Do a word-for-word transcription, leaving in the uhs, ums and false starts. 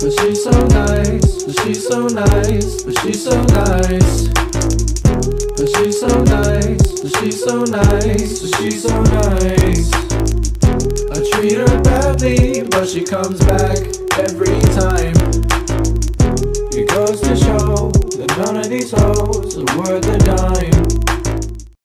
But she's so nice, but she's so nice, but she's so nice. But she's so nice, but she's so nice, but she's so nice. I treat her badly, but she comes back every time. It goes to show that none of these hoes are worth a dime.